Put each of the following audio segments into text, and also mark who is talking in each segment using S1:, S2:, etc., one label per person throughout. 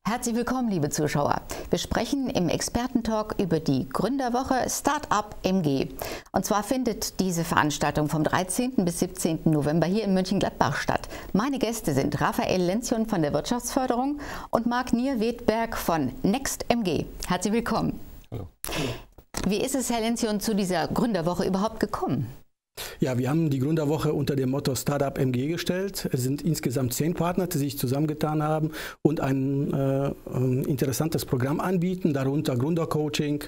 S1: Herzlich willkommen, liebe Zuschauer. Wir sprechen im Expertentalk über die Gründerwoche Startup MG. Und zwar findet diese Veranstaltung vom 13. bis 17. November hier in Mönchengladbach statt. Meine Gäste sind Raphael Lenzion von der Wirtschaftsförderung und Marc Nier-Wedberg von Next MG. Herzlich willkommen.
S2: Hallo.
S1: Wie ist es, Herr Lenzion, zu dieser Gründerwoche überhaupt gekommen?
S2: Ja, wir haben die Gründerwoche unter dem Motto Startup MG gestellt. Es sind insgesamt 10 Partner, die sich zusammengetan haben und ein interessantes Programm anbieten, darunter Gründercoaching,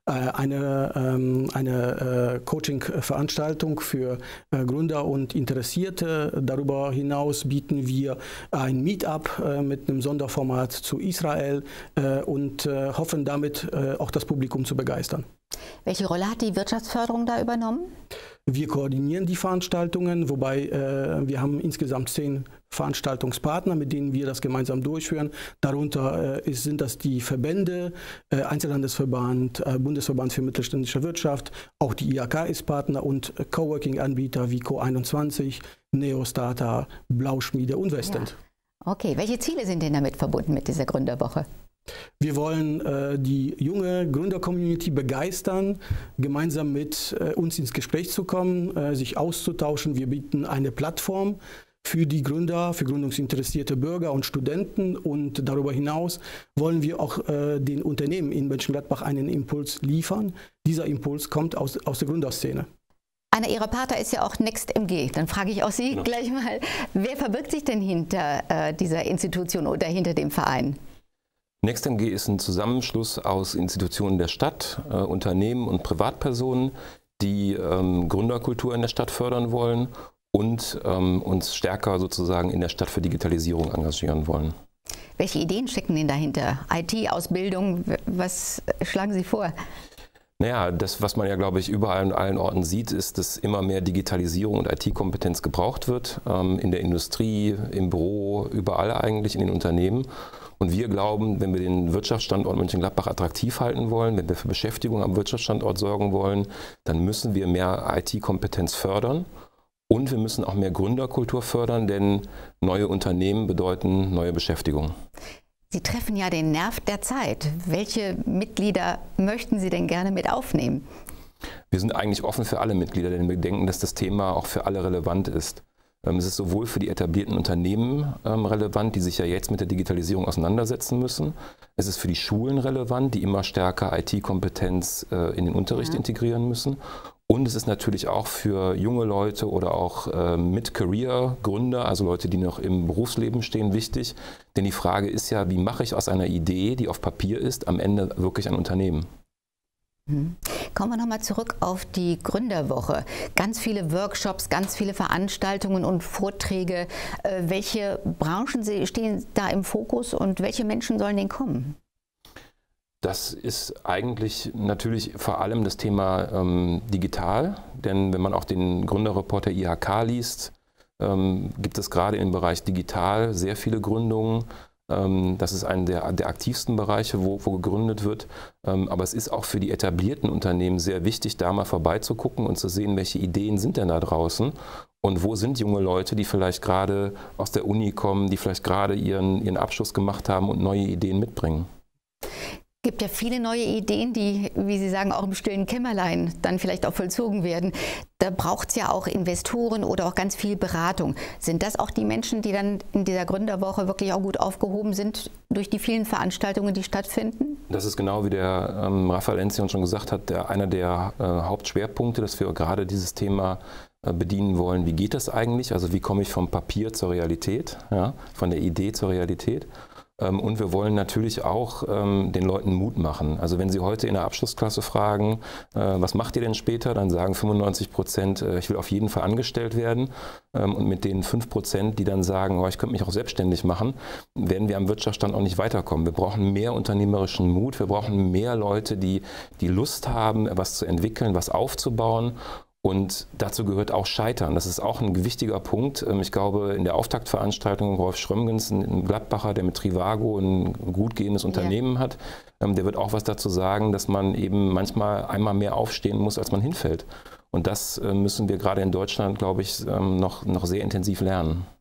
S2: eine Coaching-Veranstaltung für Gründer und Interessierte. Darüber hinaus bieten wir ein Meetup mit einem Sonderformat zu Israel und hoffen damit auch das Publikum zu begeistern.
S1: Welche Rolle hat die Wirtschaftsförderung da übernommen?
S2: Wir koordinieren die Veranstaltungen, wobei wir haben insgesamt 10 Veranstaltungspartner, mit denen wir das gemeinsam durchführen. Darunter sind das die Verbände, Einzelhandelsverband, Bundesverband für mittelständische Wirtschaft, auch die IHK ist Partner und Coworking-Anbieter wie Co21, Neostarter, Blauschmiede und Westend.
S1: Ja. Okay, welche Ziele sind denn damit verbunden mit dieser Gründerwoche?
S2: Wir wollen die junge Gründer-Community begeistern, gemeinsam mit uns ins Gespräch zu kommen, sich auszutauschen. Wir bieten eine Plattform für die Gründer, für gründungsinteressierte Bürger und Studenten. Und darüber hinaus wollen wir auch den Unternehmen in Mönchengladbach einen Impuls liefern. Dieser Impuls kommt aus der Gründerszene.
S1: Einer Ihrer Partner ist ja auch Next MG. Dann frage ich auch Sie gleich mal, wer verbirgt sich denn hinter dieser Institution oder hinter dem Verein?
S3: Next MG ist ein Zusammenschluss aus Institutionen der Stadt, Unternehmen und Privatpersonen, die Gründerkultur in der Stadt fördern wollen und uns stärker sozusagen in der Stadt für Digitalisierung engagieren wollen.
S1: Welche Ideen stecken denn dahinter? IT-Ausbildung, was schlagen Sie vor?
S3: Naja, das, was man ja, glaube ich, überall an allen Orten sieht, ist, dass immer mehr Digitalisierung und IT-Kompetenz gebraucht wird. In der Industrie, im Büro, überall eigentlich, in den Unternehmen. Und wir glauben, wenn wir den Wirtschaftsstandort Mönchengladbach attraktiv halten wollen, wenn wir für Beschäftigung am Wirtschaftsstandort sorgen wollen, dann müssen wir mehr IT-Kompetenz fördern. Und wir müssen auch mehr Gründerkultur fördern, denn neue Unternehmen bedeuten neue Beschäftigung.
S1: Sie treffen ja den Nerv der Zeit. Welche Mitglieder möchten Sie denn gerne mit aufnehmen?
S3: Wir sind eigentlich offen für alle Mitglieder, denn wir denken, dass das Thema auch für alle relevant ist. Es ist sowohl für die etablierten Unternehmen relevant, die sich ja jetzt mit der Digitalisierung auseinandersetzen müssen. Es ist für die Schulen relevant, die immer stärker IT-Kompetenz in den Unterricht integrieren müssen. Und es ist natürlich auch für junge Leute oder auch Mid-Career-Gründer, also Leute, die noch im Berufsleben stehen, wichtig. Denn die Frage ist ja, wie mache ich aus einer Idee, die auf Papier ist, am Ende wirklich ein Unternehmen?
S1: Kommen wir nochmal zurück auf die Gründerwoche. Ganz viele Workshops, ganz viele Veranstaltungen und Vorträge. Welche Branchen stehen da im Fokus und welche Menschen sollen denn kommen?
S3: Das ist eigentlich natürlich vor allem das Thema digital, denn wenn man auch den Gründerreport der IHK liest, gibt es gerade im Bereich digital sehr viele Gründungen. Das ist einer der aktivsten Bereiche, wo gegründet wird. Aber es ist auch für die etablierten Unternehmen sehr wichtig, da mal vorbeizugucken und zu sehen, welche Ideen sind denn da draußen und wo sind junge Leute, die vielleicht gerade aus der Uni kommen, die vielleicht gerade ihren Abschluss gemacht haben und neue Ideen mitbringen.
S1: Es gibt ja viele neue Ideen, die, wie Sie sagen, auch im stillen Kämmerlein dann vielleicht auch vollzogen werden. Da braucht es ja auch Investoren oder auch ganz viel Beratung. Sind das auch die Menschen, die dann in dieser Gründerwoche wirklich auch gut aufgehoben sind durch die vielen Veranstaltungen, die stattfinden?
S3: Das ist genau wie der Raphael Lenzion schon gesagt hat, einer der Hauptschwerpunkte, dass wir gerade dieses Thema bedienen wollen. Wie geht das eigentlich? Also wie komme ich vom Papier zur Realität, ja, von der Idee zur Realität? Und wir wollen natürlich auch den Leuten Mut machen. Also wenn Sie heute in der Abschlussklasse fragen, was macht ihr denn später, dann sagen 95%, ich will auf jeden Fall angestellt werden. Und mit den 5%, die dann sagen, oh, ich könnte mich auch selbstständig machen, werden wir am Wirtschaftsstandort nicht weiterkommen. Wir brauchen mehr unternehmerischen Mut, wir brauchen mehr Leute, die Lust haben, was zu entwickeln, was aufzubauen. Und dazu gehört auch Scheitern. Das ist auch ein wichtiger Punkt. Ich glaube, in der Auftaktveranstaltung Rolf Schrömgens, ein Gladbacher, der mit Trivago ein gut gehendes Unternehmen hat, der wird auch was dazu sagen, dass man eben manchmal einmal mehr aufstehen muss, als man hinfällt. Und das müssen wir gerade in Deutschland, glaube ich, noch sehr intensiv lernen.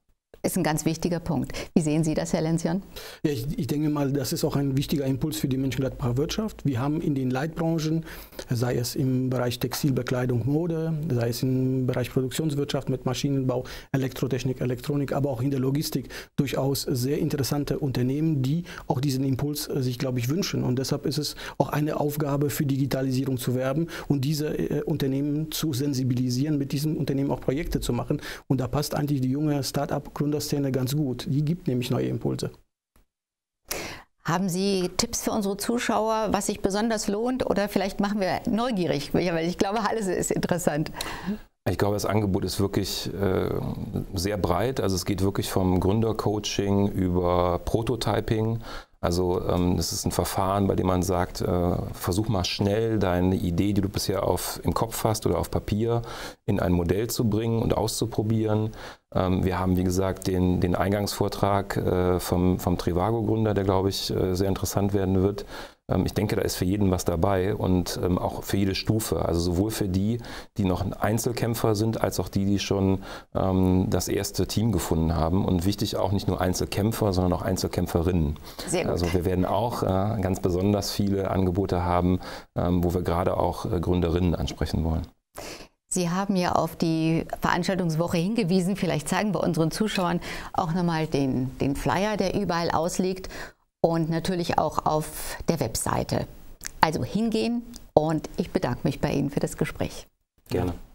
S1: ist ein ganz wichtiger Punkt. Wie sehen Sie das, Herr Lenzion?
S2: Ja, ich denke mal, das ist auch ein wichtiger Impuls für die Mönchengladbacher Wirtschaft. Wir haben in den Leitbranchen, sei es im Bereich Textilbekleidung, Mode, sei es im Bereich Produktionswirtschaft mit Maschinenbau, Elektrotechnik, Elektronik, aber auch in der Logistik durchaus sehr interessante Unternehmen, die auch diesen Impuls sich, glaube ich, wünschen. Und deshalb ist es auch eine Aufgabe für Digitalisierung zu werben und diese Unternehmen zu sensibilisieren, mit diesen Unternehmen auch Projekte zu machen. Und da passt eigentlich die junge Start-up-Gründerszene ganz gut. Die gibt nämlich neue Impulse.
S1: Haben Sie Tipps für unsere Zuschauer, was sich besonders lohnt? Oder vielleicht machen wir neugierig, weil ich glaube, alles ist interessant.
S3: Ich glaube, das Angebot ist wirklich sehr breit. Also es geht wirklich vom Gründercoaching über Prototyping. Also das ist ein Verfahren, bei dem man sagt, versuch mal schnell deine Idee, die du bisher im Kopf hast oder auf Papier, in ein Modell zu bringen und auszuprobieren. Wir haben, wie gesagt, den Eingangsvortrag vom Trivago-Gründer, der, glaube ich, sehr interessant werden wird. Ich denke, da ist für jeden was dabei und auch für jede Stufe. Also sowohl für die, die noch Einzelkämpfer sind, als auch die schon das erste Team gefunden haben. Und wichtig auch nicht nur Einzelkämpfer, sondern auch Einzelkämpferinnen.
S1: Sehr gut.
S3: Also wir werden auch ganz besonders viele Angebote haben, wo wir gerade auch Gründerinnen ansprechen wollen.
S1: Sie haben ja auf die Veranstaltungswoche hingewiesen. Vielleicht zeigen wir unseren Zuschauern auch nochmal den Flyer, der überall ausliegt. Und natürlich auch auf der Webseite. Also hingehen und ich bedanke mich bei Ihnen für das Gespräch.
S3: Gerne.